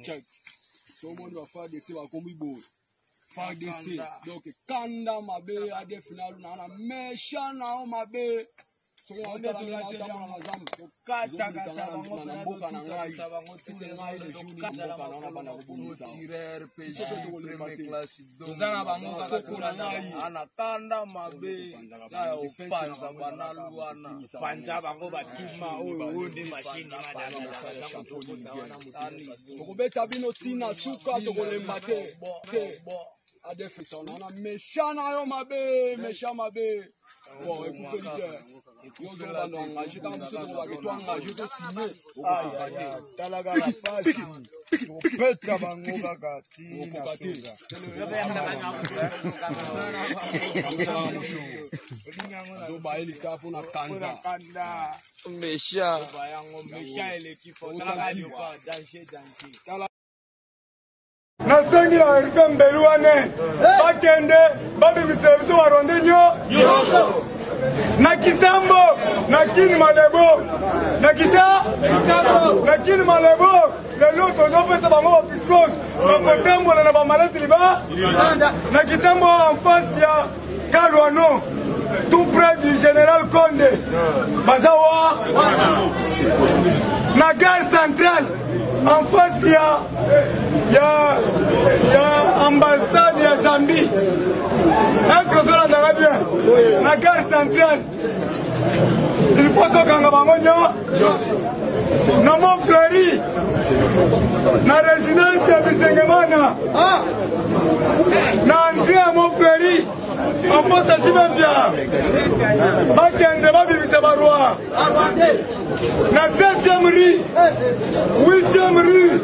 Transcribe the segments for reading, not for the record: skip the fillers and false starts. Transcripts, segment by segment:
check. Someone va faire des va comme ibo. Faire des donc kanda mabe à des finales na méchant na mabe. So on est dans la zambe. Kata na mboka na ngai. C'est ngai le jour ni mboka na bana ko bonisa. Tireur PG premier classe. Tozana bango ko na ngai. Ana kanda mabe. Ya ofanza bana luana. Panza bango batima oyo ndi machine madana. Tokobeta bino tina suka tokolemba te. A défense on a méchant na yo mabe, méchant mabe. Bon, écoutez leader. Yo zoba no engagé dans le sens où tu engagé to signer. Talaga la passe. Petra bango kaka tina suka. Zoba ili kafu na kanza. Méchant. Méchant l'équipe. Talaga Nasengi la RFM Belouane, bakende, babi bisebiso waronde nyo, na kitambo, na kini malebo, na kini malebo, lelo tozo pesa bango wa fiskos, na kotembo na bamaleti liba, na kitambo en face ya Kalouano, tout près du général Condé, Bazawa, na gare centrale, en face ya ambassade ya Zambie. Est-ce que cela va bien? La gare centrale. Il faut que na mon fleury, na résidence ya Bisengemana, na entrée à mon fleury, en face à Chibembia, bakende babibisa barua, na 7e rue, 8e rue,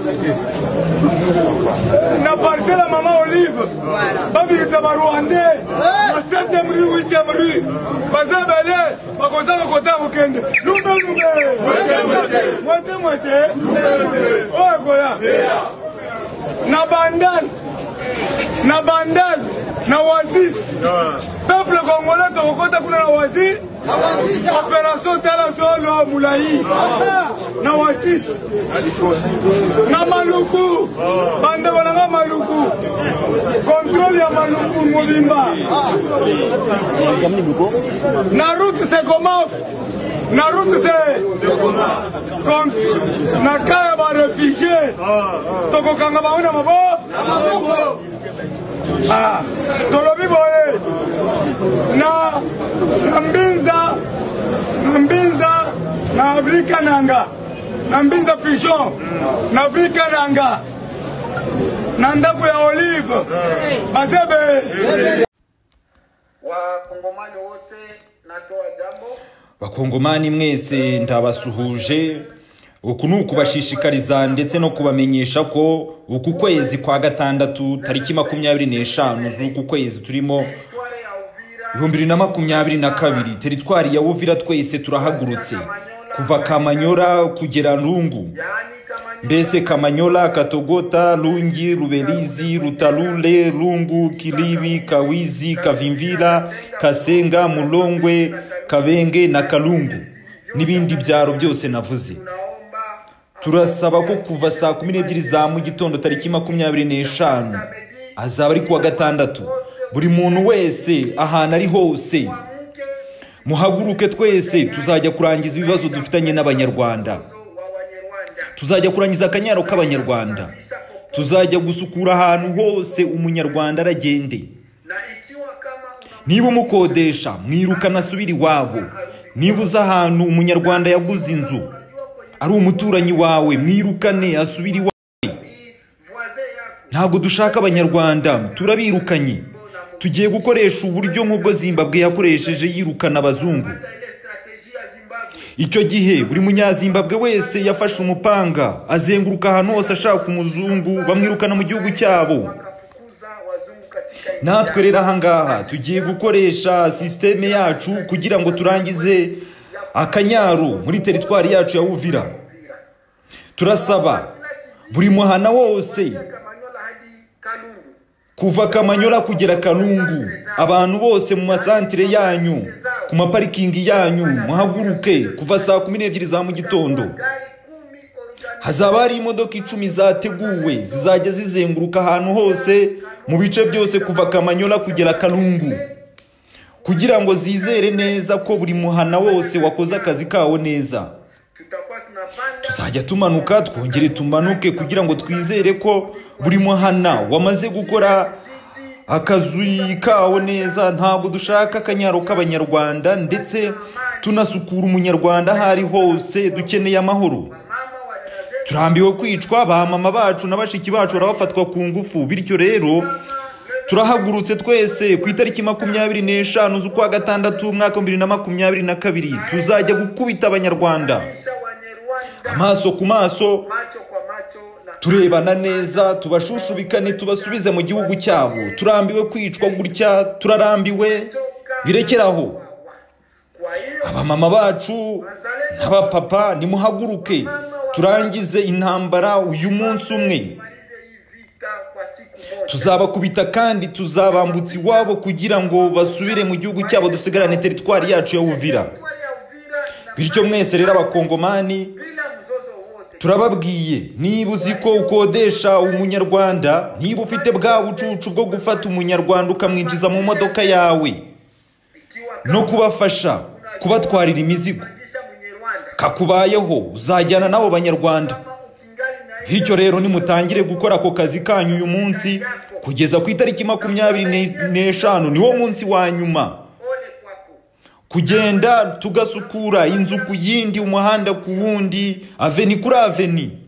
na parcelle à Maman Olive, babibisa barua nde, na 7e rue, 8e rue, bazabele, bakozanga kota mukende, moite, oh goya, na bandal, na Oasis, peuple congolais tokota kuna na Oasis, opération tala solo Moulayi, na Oasis, na Maluku, bande bananga Maluku, contrôle ya Maluku Mobimba, na route c'est comment? Na route c'est na kaya ba réfugié toko kanga ba una mabo tolobi boye na mbinza na Afrika nanga na mbinza pigeon na Afrika nanga na ndako ya Olive bazebe Wakongomani wote natoa jambo. Bakongomani mwese ndabasuhuje, uku nuko bashishikariza ndetse no kubamenyesha ko uku kwezi kwa gatandatu tariki 25 z'uku kwezi turimo 2022 teritwari ya Uvira twese turahagurutse kuva Kamanyora kugera Lungu, mbese Kamanyola, Katogota, Lungi, Rubelizi, Rutalule, Lungu, Kilibi, Kawizi, Kavimvira, Kasenga, Mulongwe, Kabenge na Kalungu n'ibindi byaro byose navuze. Turasaba ko kuva saa 12 za mu gitondo tariki 25 azaba ari kuwa gatandatu, buri muntu wese ahana ari hose muhaguruke twese tuzajya kurangiza ibibazo dufitanye n'abanyarwanda, tuzajya kurangiza akanyaro k'abanyarwanda, tuzajya gusukura ahantu hose umunyarwanda aragende. Niba umukodesha mwirukana asubira iwabo, niba uza ahantu umunyarwanda yaguze inzu ari umuturanyi wawe mwirukane asubira iwawe. Ntabwo dushaka abanyarwanda, turabirukanye. Tugiye gukoresha uburyo nk'ubwo Zimbabwe yakoresheje yirukana abazungu. Icyo gihe buri munyazimbabwe wese yafashe umupanga azenguruka ahantu hose ashaka umuzungu bamwirukana mu gihugu cyabo. Natwe rero ahangaha tugiye gukoresha systeme yacu kugira ngo turangize akanyaro muri teritwari yacu ya Uvira. Turasaba buri muhana wose kuva Kamanyola kugera Kalungu, abantu bose mu masantire yanyu, ku maparikingi yanyu muhaguruke kuva saa 12 za mu gitondo. hazaba hari imodoka 10 zateguwe zizajya zizenguruka ahantu hose mu bice byose kuva Kamanyola kugera Kalungu, kugira ngo zizere neza ko buri muhana wose wakoze akazi kawo neza. Tuzajya tumanuka twongere tumanuke kugira ngo twizere ko buri muhana wamaze gukora akazi kawo neza. Ntabwo dushaka akanyaro k'abanyarwanda, ndetse tunasukura umunyarwanda hari hose. Dukeneye amahoro. Turambiwe kwicwa, ba mama bacu na bashiki bacu barabafatwa ku ngufu. Bityo rero turahagurutse twese ku itariki 25 z'ukwa gatandatu mwaka 2022 tuzajya gukubita abanyarwanda amaso ku maso, turebana neza, tubashushubikane, tubasubize mu gihugu cyabo. Turambiwe kwicwa gutya, turarambiwe, birekeraho. Abamama bacu n'abapapa nimuhaguruke, turangize intambara uyu munsi umwe. Tuzabakubita kandi tuzabambutsa iwabo kugira ngo basubire mu gihugu cyabo, dusigarane teritwari yacu ya Uvira. Bityo mwese rero abakongomani turababwiye, niba uzi ko ukodesha umunyarwanda, niba ufite bwa bucucu bwo gufata umunyarwanda ukamwinjiza mu modoka yawe no kubafasha kubatwarira imizigo, kakubayeho, uzajyana nabo banyarwanda. Bityo rero nimutangire gukora ako kazi kanyu uyu munsi kugeza ku itariki 25 niwo munsi wa nyuma. Kugenda tugasukura inzu ku yindi, umuhanda ku wundi, aveni kuri aveni.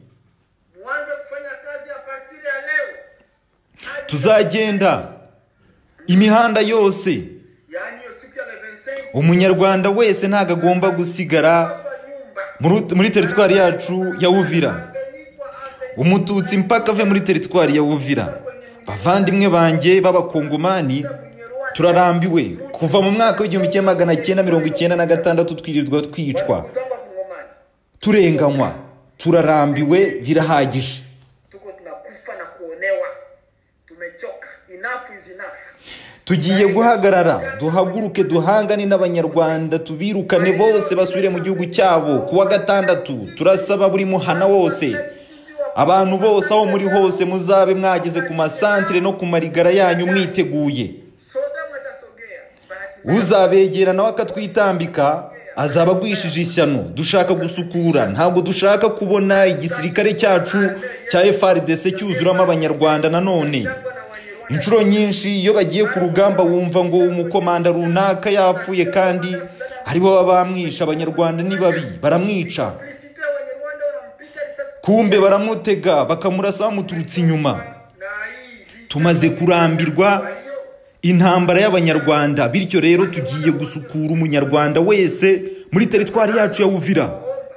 Tuzagenda imihanda yose. Umunyarwanda wese ntago agomba gusigara muri teritwari yacu ya Uvira. Umututsi mpaka ave muri teritwari ya Uvira. Bavandimwe banjye b'abakongomani, turarambiwe. Kuva mu mwaka w'1996 twirirwa twicwa, turenganywa, turarambiwe, birahagije. Tugiye guhagarara, duhaguruke, duhangane n'abanyarwanda, tubirukane bose basubire mu gihugu cyabo. Kuwa gatandatu turasaba buri muhana wose, abantu bose aho muri hose, muzabe mwageze ku masantere no ku marigara yanyu mwiteguye. Uzabegera nawe akatwitambika azaba agwishije ishyano. Dushaka gusukura, ntabwo dushaka kubona igisirikare cyacu cya FARDC cyuzuramo abanyarwanda. Nanone inshuro nyinshi iyo bagiye ku rugamba wumva ngo umukomanda runaka yapfuye kandi aribo baba bamwisha. Abanyarwanda ni babi, baramwica, kumbe baramutega bakamurasa bamuturutse inyuma. Tumaze kurambirwa intambara y'abanyarwanda. Bityo rero tugiye gusukura umunyarwanda wese muri teritwari yacu ya Uvira.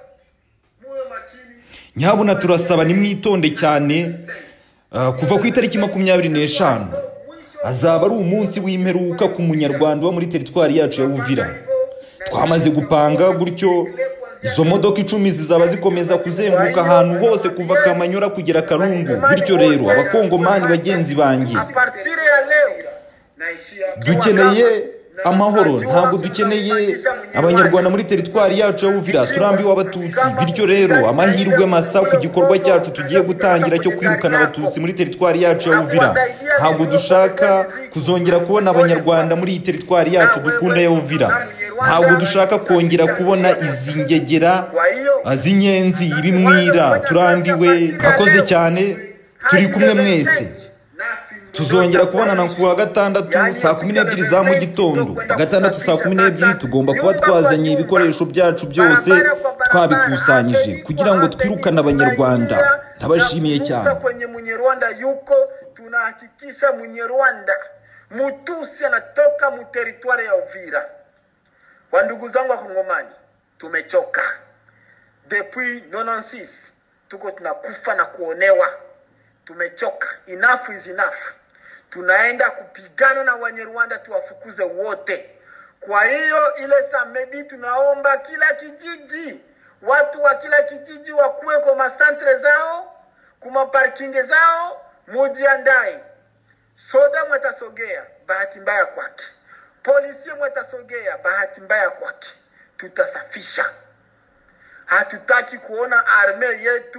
Nyabuna turasaba nimwitonde cyane. Kuva ku itariki 25 azaba ari umunsi w'imperuka ku munyarwanda wa muri teritwari yacu ya Uvira. Twamaze gupanga gutyo, izo modoka 10 zizaba zikomeza kuzenguruka ahantu hose kuva Kamanyola kugera Kalungu. Bityo rero abakongomani bagenzi banjye, dukeneye amahoro, ntabwo dukeneye abanyarwanda muri teritwari yacu ya Uvira. Turambiwe abatutsi. Bityo rero amahirwe masa ku gikorwa cyacu tugiye gutangira cyo kwirukana abatutsi muri teritwari yacu ya Uvira. Ntabwo dushaka kuzongera kubona abanyarwanda muri teritwari yacu dukunda ya Uvira. Ntabwo dushaka kongera kubona izi ngegera, azinyenzi, ibimwira. Turambiwe. Akoze cyane, turi kumwe mwese. Tuzongera kubonana kuwa gatandatu saa 12 za mu gitondo. Gatandatu saa 12 tugomba kuba twazanye ibikoresho byacu byose twabikusanyije kugira ngo twirukane abanyarwanda. Ndabashimiye cyane. Kwenye Munyarwanda yuko tunahakikisha Munyarwanda mutusi anatoka mu territoire ya Uvira. Wa ndugu zangu wa Kongomani, tumechoka. Depuis 96 tuko tunakufa na kuonewa. Tumechoka. Enough is enough. Tunaenda kupigana na Wanyarwanda tuwafukuze wote. Kwa hiyo ile samedi tunaomba kila kijiji, watu wa kila kijiji wakuwe kwa masantre zao, kuma parking zao, mujiandae. Soda mwatasogea, bahati mbaya kwake. Polisi mwatasogea, bahati mbaya kwake. Tutasafisha. Hatutaki kuona arme yetu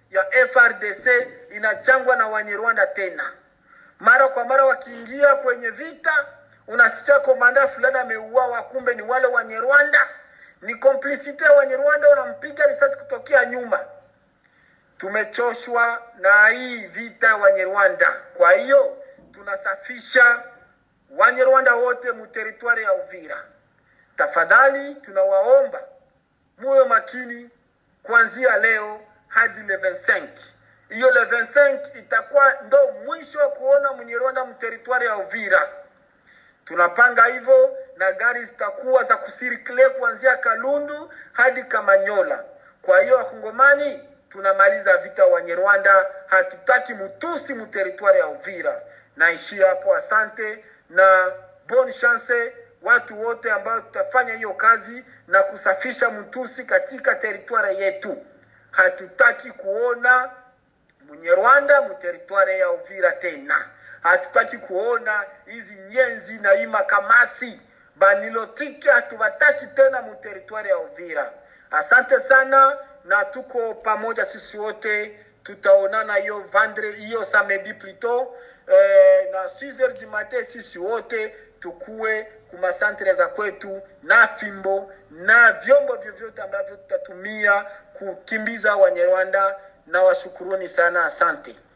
ya FRDC inachangwa na Wanyarwanda tena. Mara kwa mara wakiingia kwenye vita, unasikia komanda fulani ameuawa, kumbe ni wale Wanyarwanda. Ni complicity ya Wanyarwanda, wanampiga risasi kutokea nyuma. Tumechoshwa na hii vita ya Wanyarwanda. Kwa hiyo tunasafisha Wanyarwanda wote mu territoire ya Uvira. Tafadhali tunawaomba muwe makini kuanzia leo hadi le 25. Hiyo le 25 itakuwa ndo mwisho kuona Mnyarwanda mu territoire ya Uvira. Tunapanga hivyo na gari zitakuwa za kusirikle kuanzia Kalundu hadi Kamanyola. Kwa hiyo Wakongomani, tunamaliza vita Wanyarwanda, hatutaki mutusi mu territoire ya Uvira. Naishia hapo, asante na bonne chance watu wote ambao tutafanya hiyo kazi na kusafisha mutusi katika territoire yetu. Hatutaki kuona Mnyarwanda mu territoire ya Uvira tena. Hatutaki kuona hizi nyenzi na hii makamasi banilotiki, hatubataki tena mu territoire ya Uvira. Asante sana na tuko pamoja sisi wote. Tutaonana hiyo samedi plutôt na 6h du matin, sisi wote tukue kuma santre za kwetu na fimbo na vyombo vyovyote ambavyo tutatumia kukimbiza Wanyarwanda. Na washukuruni sana, asante.